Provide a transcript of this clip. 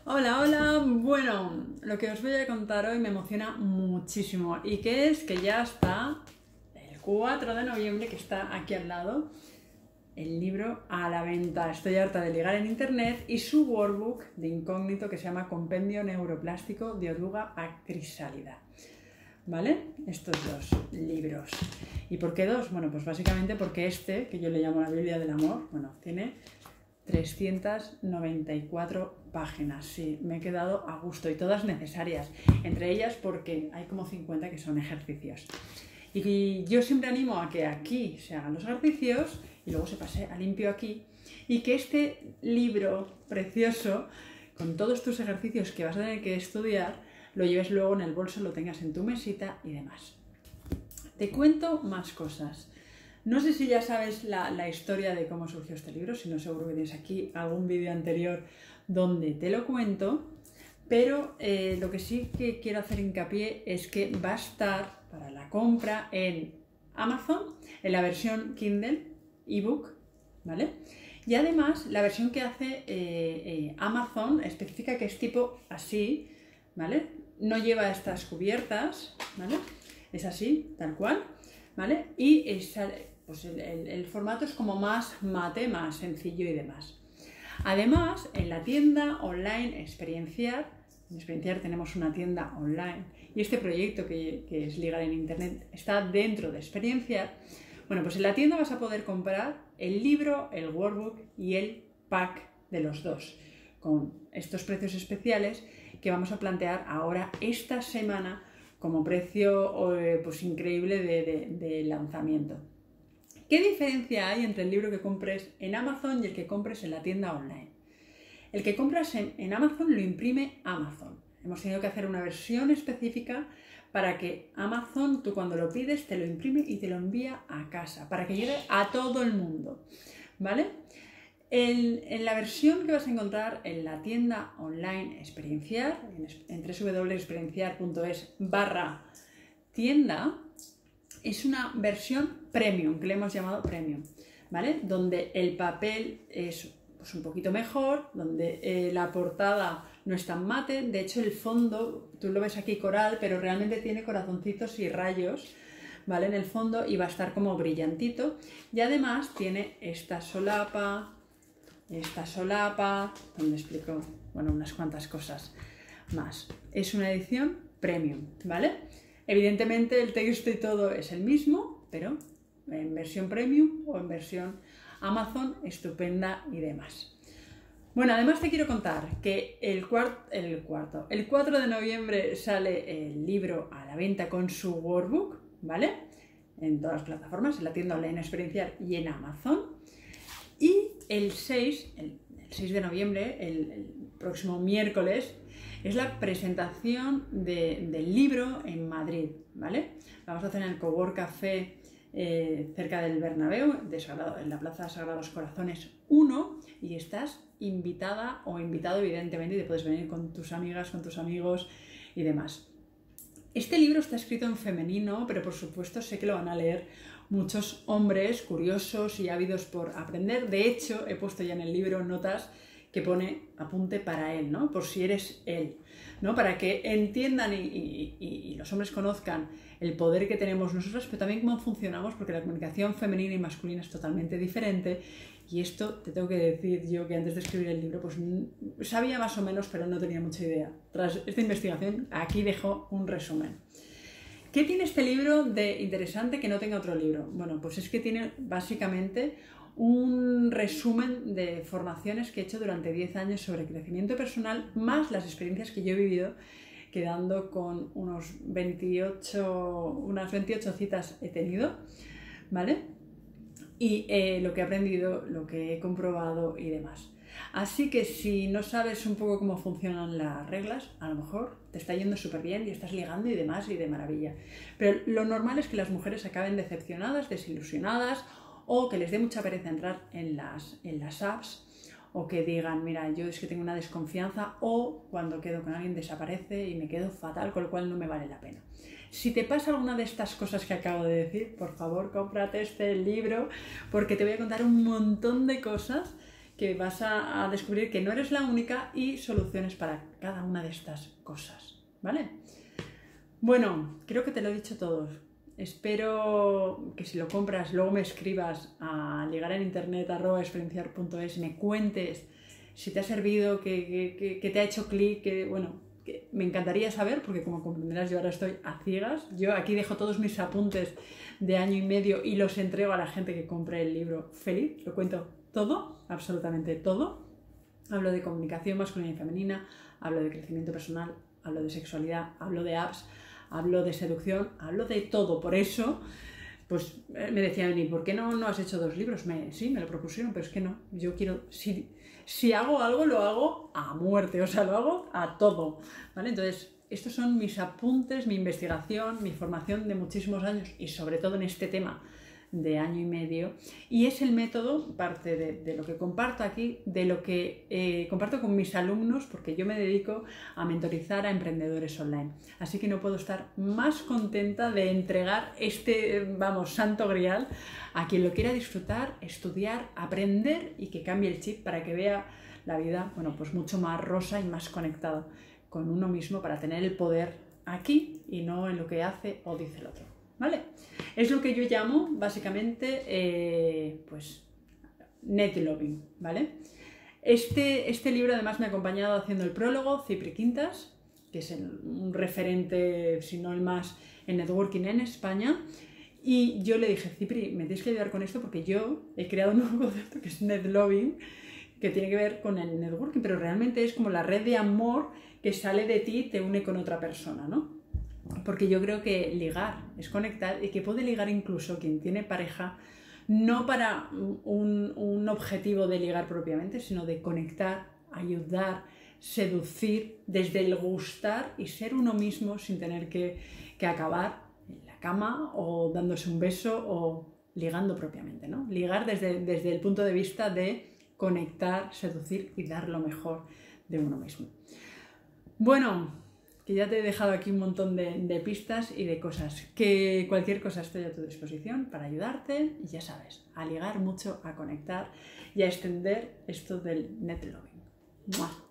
Hola, hola. Bueno, lo que os voy a contar hoy me emociona muchísimo y que es que ya está el 4 de noviembre, que está aquí al lado, el libro a la venta. Estoy harta de ligar en internet y su workbook de incógnito que se llama Compendio Neuroplástico de Oruga a Crisálida. ¿Vale? Estos dos libros. ¿Y por qué dos? Bueno, pues básicamente porque este, que yo le llamo la Biblia del Amor, bueno, tiene 394 páginas, sí, me he quedado a gusto y todas necesarias, entre ellas porque hay como 50 que son ejercicios. Y yo siempre animo a que aquí se hagan los ejercicios y luego se pase a limpio aquí y que este libro precioso, con todos tus ejercicios que vas a tener que estudiar, lo lleves luego en el bolso, lo tengas en tu mesita y demás. Te cuento más cosas. No sé si ya sabes la historia de cómo surgió este libro, si no seguro que tienes aquí algún vídeo anterior donde te lo cuento, pero lo que sí que quiero hacer hincapié es que va a estar para la compra en Amazon, en la versión Kindle, ebook, ¿vale? Y además la versión que hace Amazon especifica que es tipo así, ¿vale? No lleva estas cubiertas, ¿vale? Es así, tal cual, ¿vale? Y pues el formato es como más mate, más sencillo y demás. Además, en la tienda online Experienciar, en Experienciar tenemos una tienda online y este proyecto que es ligar en internet está dentro de Experienciar. Bueno, pues en la tienda vas a poder comprar el libro, el workbook y el pack de los dos, con estos precios especiales que vamos a plantear ahora esta semana como precio pues increíble de lanzamiento. ¿Qué diferencia hay entre el libro que compres en Amazon y el que compres en la tienda online? El que compras en Amazon lo imprime Amazon. Hemos tenido que hacer una versión específica para que Amazon, tú cuando lo pides, te lo imprime y te lo envía a casa, para que llegue a todo el mundo, ¿vale? En la versión que vas a encontrar en la tienda online Experienciar, en www.experienciar.es/tienda, es una versión premium, que le hemos llamado premium, ¿vale? Donde el papel es pues, un poquito mejor, donde la portada no es tan mate, de hecho el fondo, tú lo ves aquí coral, pero realmente tiene corazoncitos y rayos, ¿vale? En el fondo y va a estar como brillantito y además tiene esta solapa, donde explico, bueno, unas cuantas cosas más. Es una edición premium, ¿vale? Evidentemente el texto y todo es el mismo, pero en versión premium o en versión Amazon, estupenda y demás. Bueno, además te quiero contar que el 4 de noviembre sale el libro a la venta con su workbook, ¿vale? En todas las plataformas, en la tienda online Experienciar y en Amazon. Y el 6 de noviembre, el próximo miércoles, es la presentación del libro en Madrid, ¿vale? Vamos a hacer en el Cowork Café cerca del Bernabéu, en la Plaza Sagrados Corazones 1, y estás invitada o invitado, evidentemente, y te puedes venir con tus amigas, con tus amigos y demás. Este libro está escrito en femenino, pero por supuesto sé que lo van a leer muchos hombres curiosos y ávidos por aprender. De hecho, he puesto ya en el libro notas que pone apunte para él, ¿no? Por si eres él, ¿no? Para que entiendan y los hombres conozcan el poder que tenemos nosotros, pero también cómo funcionamos, porque la comunicación femenina y masculina es totalmente diferente. Y esto te tengo que decir yo que antes de escribir el libro, pues sabía más o menos, pero no tenía mucha idea. Tras esta investigación, aquí dejo un resumen. ¿Qué tiene este libro de interesante que no tenga otro libro? Bueno, pues es que tiene básicamente un resumen de formaciones que he hecho durante 10 años sobre crecimiento personal, más las experiencias que yo he vivido, quedando con unas 28 citas he tenido, ¿vale? Y lo que he aprendido, lo que he comprobado y demás. Así que si no sabes un poco cómo funcionan las reglas, a lo mejor te está yendo súper bien y estás ligando y demás y de maravilla. Pero lo normal es que las mujeres acaben decepcionadas, desilusionadas o que les dé mucha pereza entrar en las apps o que digan, mira, yo es que tengo una desconfianza o cuando quedo con alguien desaparece y me quedo fatal, con lo cual no me vale la pena. Si te pasa alguna de estas cosas que acabo de decir, por favor, cómprate este libro porque te voy a contar un montón de cosas que vas a descubrir que no eres la única y soluciones para cada una de estas cosas, ¿vale? Bueno, creo que te lo he dicho todo. Espero que si lo compras luego me escribas a ligareninternet@experienciar.es y me cuentes si te ha servido, que te ha hecho clic, que me encantaría saber, porque como comprenderás yo ahora estoy a ciegas. Yo aquí dejo todos mis apuntes de año y medio y los entrego a la gente que compre el libro feliz. Lo cuento todo, absolutamente todo. Hablo de comunicación masculina y femenina, hablo de crecimiento personal, hablo de sexualidad, hablo de apps, hablo de seducción, hablo de todo. Por eso, pues me decían, ¿y por qué no has hecho 2 libros? Sí, me lo propusieron, pero es que no. Yo quiero, si hago algo, lo hago a muerte, o sea, lo hago a todo, ¿vale? Entonces, estos son mis apuntes, mi investigación, mi formación de muchísimos años y sobre todo en este tema de año y medio, y es el método, parte de lo que comparto aquí, de lo que comparto con mis alumnos, porque yo me dedico a mentorizar a emprendedores online. Así que no puedo estar más contenta de entregar santo grial a quien lo quiera disfrutar, estudiar, aprender y que cambie el chip para que vea la vida, pues mucho más rosa y más conectada con uno mismo para tener el poder aquí y no en lo que hace o dice el otro. ¿Vale? Es lo que yo llamo básicamente net loving, ¿vale? Este libro además me ha acompañado haciendo el prólogo Cipri Quintas, que es un referente, si no el más, en networking en España, y yo le dije, Cipri, me tienes que ayudar con esto porque yo he creado un nuevo concepto que es net loving, que tiene que ver con el networking, pero realmente es como la red de amor que sale de ti y te une con otra persona, ¿no? Porque yo creo que ligar es conectar y que puede ligar incluso quien tiene pareja, no para un objetivo de ligar propiamente, sino de conectar, ayudar, seducir, desde el gustar y ser uno mismo sin tener que acabar en la cama o dándose un beso o ligando propiamente, ¿no? Ligar desde el punto de vista de conectar, seducir y dar lo mejor de uno mismo. Bueno, que ya te he dejado aquí un montón de pistas y de cosas, que cualquier cosa estoy a tu disposición para ayudarte y ya sabes, a ligar mucho, a conectar y a extender esto del net loving. ¡Mua!